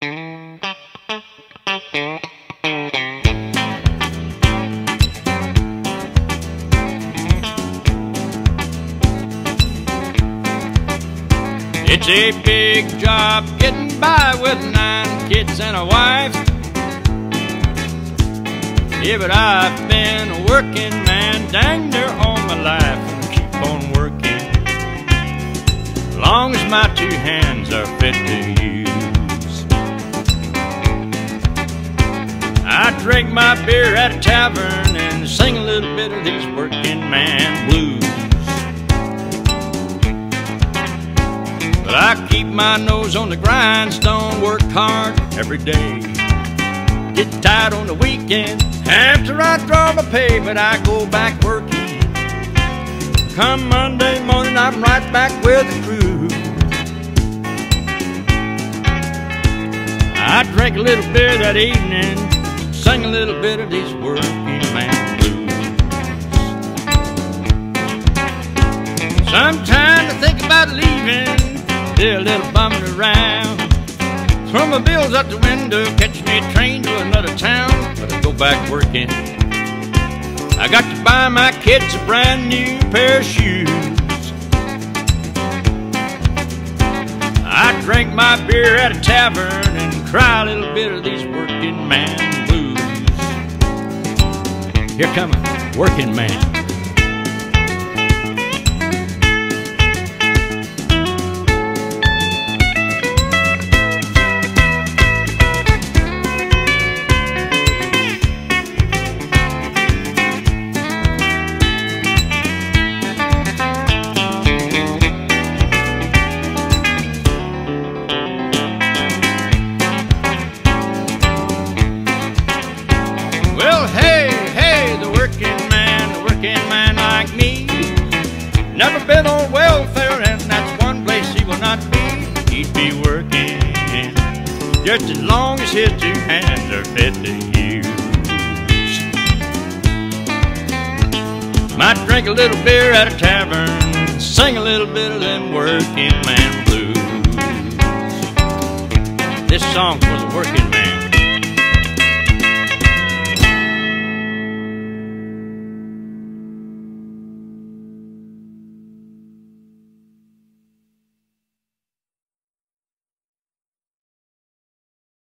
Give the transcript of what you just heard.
It's a big job getting by with 9 kids and a wife. Yeah, but I've been a working man dang near all my life, and keep on working as long as my 2 hands are fit to use. I drink my beer at a tavern and sing a little bit of these working man blues. But I keep my nose on the grindstone, work hard every day. Get tired on the weekend after I draw my pay, but I go back working. Come Monday morning, I'm right back with the crew. I drank a little beer that evening, sang a little bit of these working man blues. Sometimes I think about leaving, they're a little bummed around. Throw my bills out the window, catch me a train to another town, but I go back working. I got to buy my kids a brand new pair of shoes. I drink my beer at a tavern and cry a little bit of these working man blues. Here come a working man. Well, hey, the working man like me, never been on welfare, and that's one place he will not be. He'd be working just as long as his 2 hands are fit to use. Might drink a little beer at a tavern, sing a little bit of them working man blues. This song's for the working man.